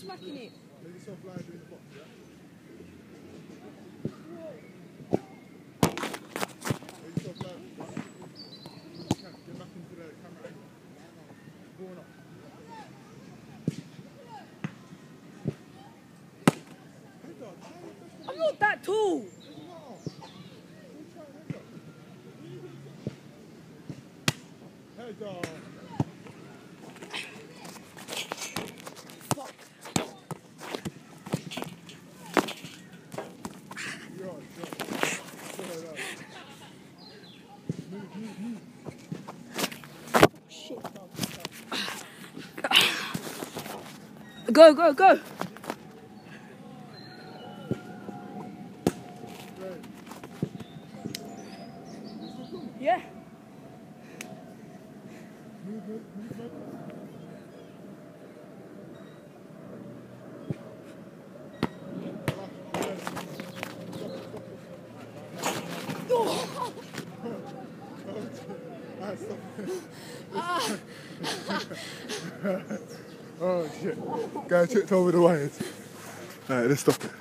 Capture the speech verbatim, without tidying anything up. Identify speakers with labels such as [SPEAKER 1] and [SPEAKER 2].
[SPEAKER 1] smacking it.
[SPEAKER 2] Let yourself lie in the box, yeah? Let yourself lie in the box. Get back into the camera angle. Going up.
[SPEAKER 1] I'm not that tall.
[SPEAKER 2] Head up.
[SPEAKER 1] Fuck.
[SPEAKER 2] Yo, yo. Move, move, move.
[SPEAKER 1] Shit. Go, go, go. Yeah.
[SPEAKER 2] Move, move, move, move. Oh shit. Guy tripped over the wires. Alright, let's stop it.